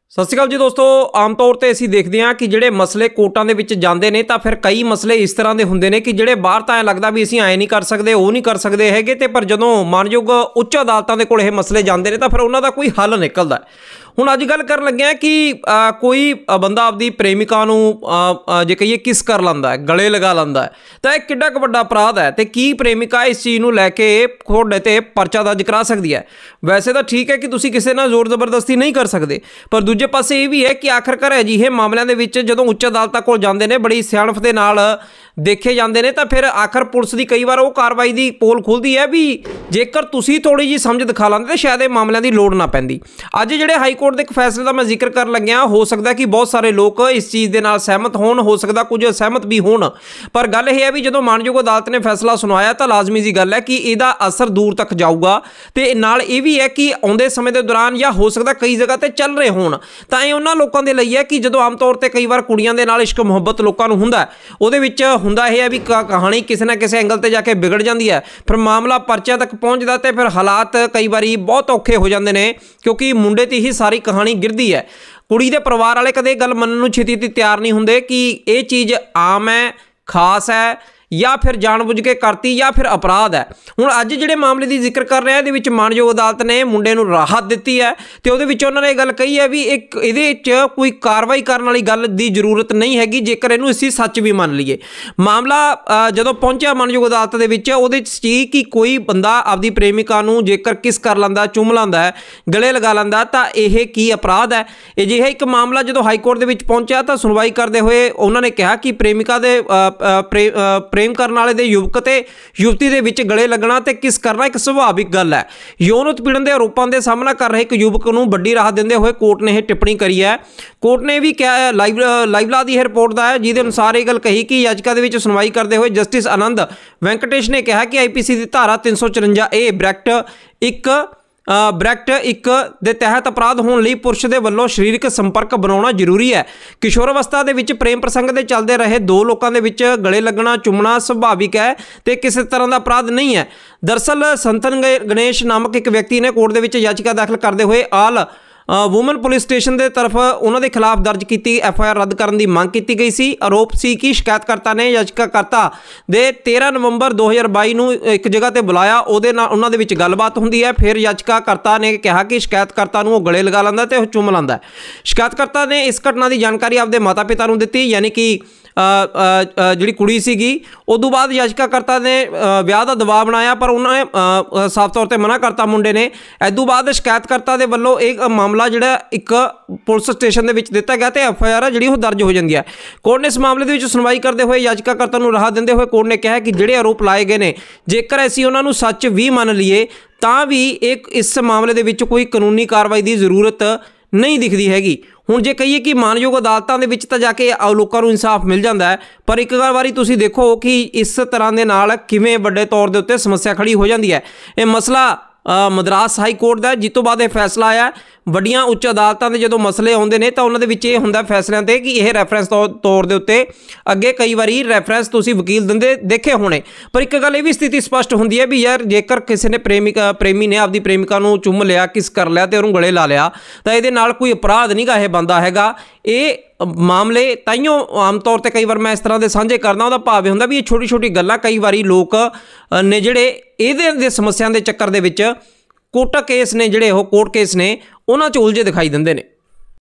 सत श्री अकाल जी दोस्तों। आम तौर पर असीं देखते हैं कि जिहड़े मसले कोर्टां दे विच जांदे ने तां फिर कई मसले इस तरह के हुंदे ने कि जिहड़े बाहर तां ऐ लगदा भी असीं ऐ नहीं कर सकदे, वो नहीं कर सकदे हैगे, ते पर जदों मानयोग उच्च अदालतां दे कोल इह मसले जांदे ने तां फिर उन्हां दा कोई हल निकलदा है। हुण अज गल कर लगे कि कोई बंदा आपदी प्रेमिका नूं जे कहिए किस कर लैंदा है, गले लगा लैंदा है, तो यह किड्डा क वड्डा अपराध है। तो की प्रेमिका इस चीज़ नूं लैके तुहाडे ते परचा दर्ज करा सकती है? वैसे तो ठीक है कि तुसीं किसी नाल जोर जबरदस्ती नहीं कर सकते, पर दूजे पासे ये भी है कि आखिरकार अजिहे मामलों के जदों उच्च अदालतां कोल जांदे ने बड़ी सियाणप दे नाल देखे जाते हैं, तो फिर आखिर पुलिस की कई बार वो कार्रवाई की पोल खुलती है भी जेकर तुसीं थोड़ी जी समझ दिखा लेंदे तो शायद ये मामलों की लोड़ ना पैंदी। अज जिहड़े हाई कोर्ट के एक फैसले का मैं जिक्र कर लग्या, हो सकता है कि बहुत सारे लोग इस चीज़ के नाल सहमत होण, हो सकता कुछ असहमत भी होण, पर गल यह है भी जो मानयोग अदालत ने फैसला सुनाया तो लाजमी जी गल है कि इसका असर दूर तक जाऊगा। तो नाल ये भी है कि आउंदे समय के दौरान या हो सकता कई जगह पर चल रहे होण, तां ये उन्हां लोकां दे लई है कि जो आम तौर पर कई बार कुड़ियां दे नाल इश्क मुहब्बत लोकां नूं हुंदा है, उहदे विच हुंदा यह है भी कहानी किसी ना किसी एंगल ते जाके बिगड़ जाती है, फिर मामला परचियां तक पहुँचता तो फिर हालात कई बार बहुत औखे हो जाते हैं, क्योंकि मुंडे ते ही सारी कहानी गिरदी है। कुड़ी दे परिवार वाले कदे गल मनण नूं छेती तैयार नहीं हुंदे कि ये चीज़ आम है, खास है, या फिर जानबुझ के करती या फिर अपराध है। हुण अज जिहड़े मामले की जिक्र कर रहे हैं, इहदे मानयोग अदालत ने मुंडे नूं राहत दित्ती है, तो उहदे विच उन्होंने गल कही है भी एक इहदे विच कोई कार्रवाई करने वाली गल की जरूरत नहीं हैगी जेकर इहनूं असीं सच भी मान लीए। मामला जदों पहुंचा मानयोग अदालत दे विच उहदे च कि कोई बंदा आपदी प्रेमिका नूं जेकर किस कर लैंदा, चुम लैंदा है, गले लगा लैंदा, तां इह की अपराध है। अजिहा एक मामला जदों हाई कोर्ट दे विच पहुंचा तां सुनवाई करदे होए उन्होंने कहा कि प्रेमिका दे प्रेम करने वाले युवक ते युवती दे विच गले लगना ते किस करना एक सुभाविक गल है। यौन उत्पीड़न के आरोपों का सामना कर रहे एक युवक नूं वड्डी राहत देंदे होए कोर्ट ने यह टिप्पणी करी है। कोर्ट ने भी क्या लाइवला की रिपोर्ट का है, जिहदे अनुसार ये गल कही कि याचिका दे विच सुनवाई करते हुए जस्टिस आनंद वेंकटेश ने कहा कि IPC की धारा 354A ब्रैकेट 1 ਦੇ तहत अपराध होने ਲਈ पुरुष के वलों शरीरक संपर्क बनाना जरूरी है। किशोर अवस्था के विच प्रेम प्रसंग के चलते रहे दो लोगों के विच गले लगना, चुमना सुभाविक है तो किसी तरह का अपराध नहीं है। दरअसल संतन गणेश नामक एक व्यक्ति ने कोर्ट के विच याचिका दाखिल करते हुए आल वूमन पुलिस स्टेशन के तरफ उन्होंने खिलाफ दर्ज की FIR रद्द करने की मांग की गई सी। आरोप सी कि शिकायतकर्ता ने याचिकाकर्ता दे 13 नवंबर 2022 नूं एक जगह पर बुलाया, उहदे नाल उन्हां दे विच गलबात हुंदी है, फिर याचिकाकर्ता ने कहा कि शिकायतकर्ता नूं गले लगा लैंदा ते चुम लैंदा है। शिकायतकर्ता ने इस घटना की जानकारी आपदे माता पिता नूं दित्ती, यानी कि जिहड़ी कुड़ी सीगी। उदों बाद याचिकाकर्ता ने विआह का दबाव बनाया, पर उन्होंने साफ तौर पर मना करता मुंडे ने। इदों बाद शिकायतकर्ता के वलों एक मामला जिहड़ा एक पुलिस स्टेशन के विच दिता गया तो FIR है जिहड़ी दर्ज हो जाती है। कोर्ट ने इस मामले के विच सुनवाई करते हुए याचिकाकर्ता नूं राहत देंदे हुए कोर्ट ने कहा कि जिहड़े आरोप लाए गए हैं जेकर असीं उन्हां नूं सच भी मान लीए तां भी एक इस मामले के विच कोई कानूनी कार्रवाई की जरूरत नहीं दिखती हैगी। हुण जे कहिए कि मानयोग अदालतां दे विच तां जाके लोकां नूं इंसाफ मिल जाता है, पर एक बारी तुसीं देखो कि इस तरह के नाल किवें वड्डे तौर के उत्ते समस्या खड़ी हो जाती है। ये मसला मद्रास हाई कोर्ट का, जिस तो बाद यह फैसला आया वड्डियां उच्च अदालतां दे जो मसले आउंदे ने तां उन्हां दे विच इह हुंदा फैसलिਆਂ ते कि यह रैफरेंस तौर के उत्ते अगे कई बारी रैफरेंस तुसीं वकील दिंदे देखे होने, पर एक गल ये भी स्थिति स्पष्ट हुंदी है भी यार जेकर किसी ने प्रेमी ने आपदी प्रेमिका नूं चुम लिया, किस कर लिया तो उन्होंने गले ला लिया, तो ये नाल कोई अपराध नहीं गा यह बनता हैगा। ये मामले ताइयों आम तौर पर कई बार मैं इस तरह के साझे करना, उसका भाव यह हुंदा भी ये छोटी छोटी गल्लां कई बारी लोग ने जिहड़े इहदे समस्या के चक्कर दे विच कोर्ट केस ने जिहड़े कोर्ट केस ने उन्हां च उलझे दिखाई दिंदे ने।